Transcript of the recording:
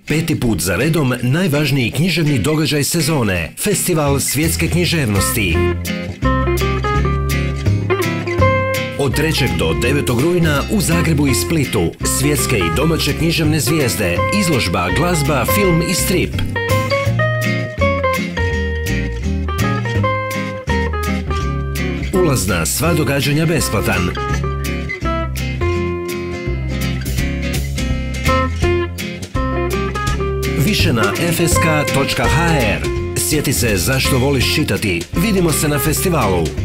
Peti put za redom najvažniji književni događaj sezone, Festival svjetske književnosti. Od 3. do 9. rujna u Zagrebu i Splitu svjetske i domaće književne zvijezde, izložba, glazba, film i strip. Ulaz na sva događanja besplatan. Više na fsk.hr. Sjeti se zašto voliš čitati. Vidimo se na festivalu.